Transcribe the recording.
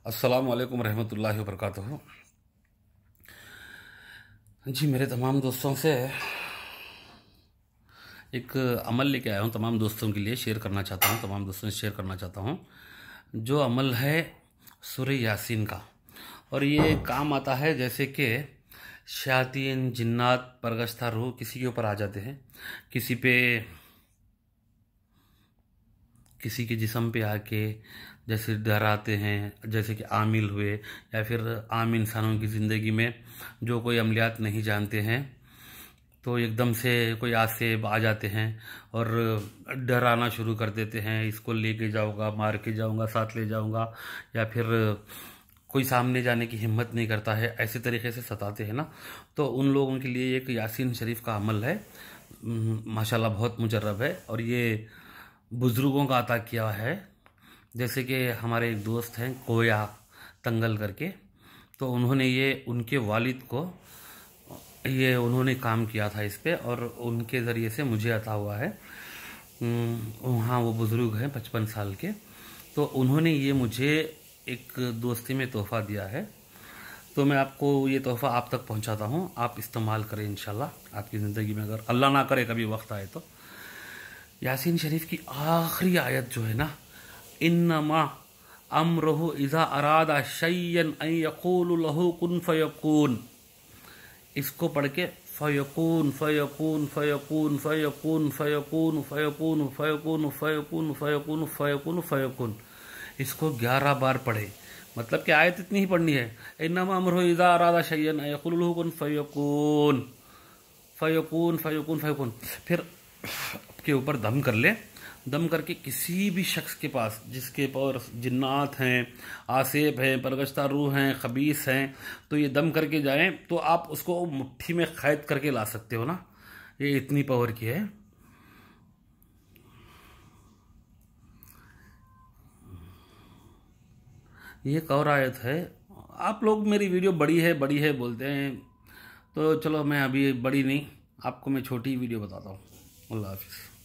अस्सलामु अलैकुम रहमतुल्लाहि व बरकातुहू। जी, मेरे तमाम दोस्तों से एक अमल लेके आया हूँ, तमाम दोस्तों के लिए शेयर करना चाहता हूँ, तमाम दोस्तों से शेयर करना चाहता हूँ। जो अमल है सूरह यासीन का, और ये काम आता है जैसे कि शयातीन, जिन्नात, परगश्ता रूह किसी के ऊपर आ जाते हैं, किसी के जिस्म पे आके जैसे डराते हैं, जैसे कि आमिल हुए या फिर आम इंसानों की ज़िंदगी में जो कोई अमलियात नहीं जानते हैं, तो एकदम से कोई आसेब आ जाते हैं और डराना शुरू कर देते हैं, इसको लेके जाऊंगा, मार के जाऊंगा, साथ ले जाऊंगा, या फिर कोई सामने जाने की हिम्मत नहीं करता है, ऐसे तरीके से सताते हैं ना। तो उन लोगों के लिए एक यासीन शरीफ का अमल है, माशाल्लाह बहुत मुजर्रब है, और ये बुज़ुर्गों का अता किया है। जैसे कि हमारे एक दोस्त हैं कोया तंगल करके, तो उन्होंने ये उनके वालिद को उन्होंने काम किया था इस पे, और उनके ज़रिए से मुझे अता हुआ है। वहाँ वो बुज़ुर्ग हैं 55 साल के, तो उन्होंने ये मुझे एक दोस्ती में तोहफ़ा दिया है। तो मैं आपको ये तोहफ़ा आप तक पहुँचाता हूँ, आप इस्तेमाल करें इंशाल्लाह आपकी ज़िंदगी में, अगर अल्लाह ना करे कभी वक्त आए तो। यासीन शरीफ की आखिरी आयत जो है ना, इन्नमा अमरुहु इज़ा अरादा शय्यन अन यक़ूलु लहू कुन फयकून, इसको पढ़ के फयकून फयकून फयकून फयकून फयकून फयकून फयकून फयकून फयकून फयकून फयकून, इसको 11 बार पढ़े। मतलब कि आयत इतनी ही पढ़नी है, इन्नमा अमरुहु इज़ा अरादा शय्यन अन यक़ूलु लहू कुन फयकून फयकून फयकून फयकून। फिर के ऊपर दम कर ले, दम करके किसी भी शख्स के पास जिसके पास जिन्नात हैं, आसेब हैं, परगश्ता रूह हैं, खबीस हैं, तो ये दम करके जाएं तो आप उसको मुट्ठी में कैद करके ला सकते हो ना। ये इतनी पावर की है। ये एक और आयत है। आप लोग मेरी वीडियो बड़ी है बोलते हैं, तो चलो मैं अभी बड़ी नहीं, आपको मैं छोटी वीडियो बताता हूँ। अल्लाह हाफिज़।